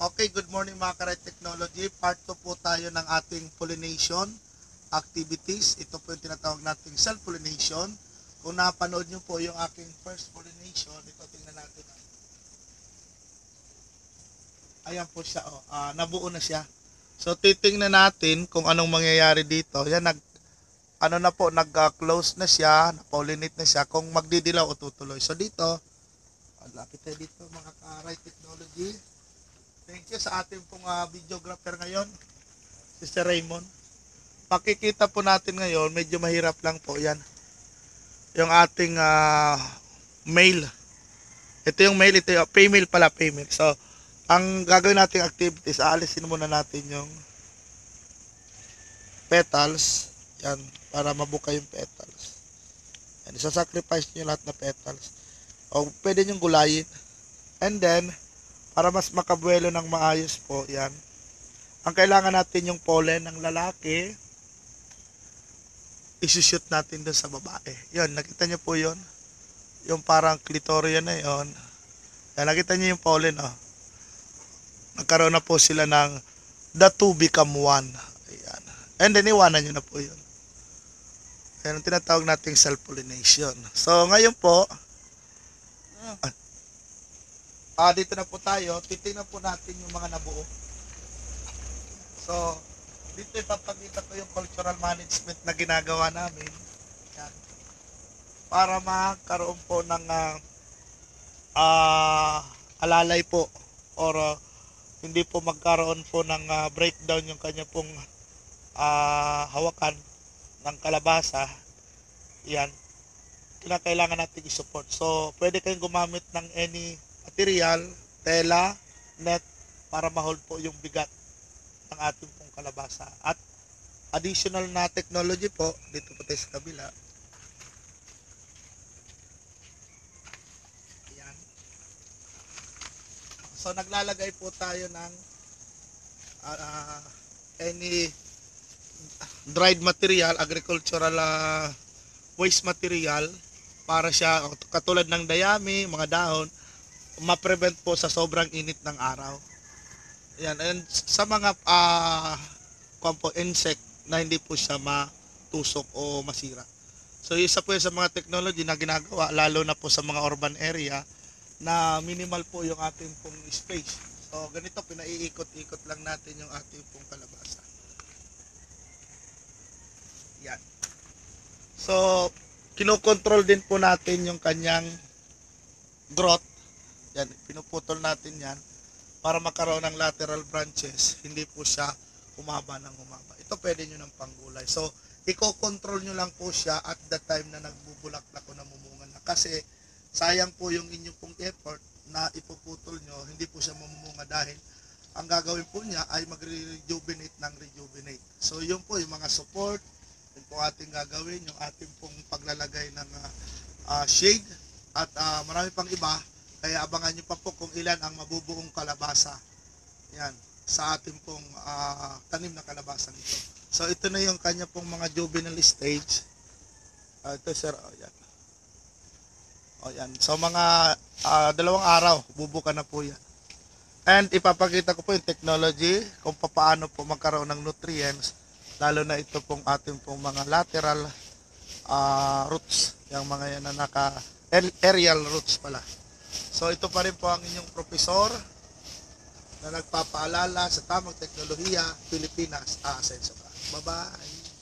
Okay, good morning mga Karay Technology. Part 2 po tayo ng ating pollination activities. Ito po yung tinatawag nating self-pollination. Kung napanood nyo po yung aking first pollination, ito tingnan natin. Ayan po siya. Nabuo na siya. So titingnan natin kung anong mangyayari dito. Yan, nag-close na siya, na-pollinate na siya. Kung magdidilaw o tutuloy. So dito, lapit tayo dito mga Karay Technology. Thank you sa ating pong videographer ngayon, si Sir Raymond. Pakikita po natin ngayon, medyo mahirap lang po yan. Yung ating male. Ito yung male, ito yung female pala, female. So, ang gagawin nating activities, aalisin muna natin yung petals. Yan, para mabuka yung petals. Yan, isa-sacrifice nyo lahat na petals. O pwede nyo gulayin. And then, para mas makabuelo ng maayos po, yan. Ang kailangan natin yung pollen ng lalaki, isushoot natin dun sa babae. Yun, nakita nyo po yun? Yung parang clitoria na yun. Yan, nakita nyo yung pollen, oh. Nagkaroon na po sila ng the two become one. Ayan. And then, iwanan nyo na po yun. Yan ang tinatawag nating self-pollination. So, ngayon po, dito na po tayo, titingnan po natin yung mga nabuo. So, dito ipapakita ko yung cultural management na ginagawa namin. Yan. Para magkaroon po ng alalay po or hindi po magkaroon po ng breakdown yung kanya pong hawakan ng kalabasa. Yan. Kinakailangan natin i-support. So, pwede kayong gumamit ng any material, tela, net, para ma-hold po yung bigat ng ating pong kalabasa. At additional na technology po, dito po tayo sa kabila. Ayan. So, naglalagay po tayo ng any dried material, agricultural waste material, para siya, katulad ng dayami, mga dahon, ma-prevent po sa sobrang init ng araw. Ayan, and sa mga insect na hindi po siya matusok o masira. So isa po sa mga technology na ginagawa, lalo na po sa mga urban area na minimal po yung ating pong space. So ganito, pinaiikot-ikot lang natin yung ating pong kalabasa. Yan. So kinokontrol din po natin yung kanyang growth. Yan, pinuputol natin yan para magkaroon ng lateral branches, hindi po siya humaba ng humaba. Ito pwede nyo ng panggulay. So, i-control nyo lang po siya at the time na nagbubulaklak o namumunga na. Kasi, sayang po yung inyong pong effort na ipuputol nyo, hindi po siya mamumunga dahil ang gagawin po niya ay magre-rejuvenate ng rejuvenate. So, yun po yung mga support, yun po ating gagawin, yung ating pong paglalagay ng shade at marami pang iba. Kaya abangan nyo pa po kung ilan ang mabubuong kalabasa. Yan, sa ating pong tanim na kalabasa nito. So ito na yung kanya pong mga juvenile stage. Ito sir, yan. Yan. So mga 2 araw, bubuka na po yan. And ipapakita ko po yung technology kung paano po magkaroon ng nutrients, lalo na ito pong ating pong mga lateral roots. Yung mga yan na aerial roots pala. So ito pa rin po ang inyong profesor na nagpapaalala sa tamang teknolohiya, Pilipinas, aasenso ka. Bye-bye!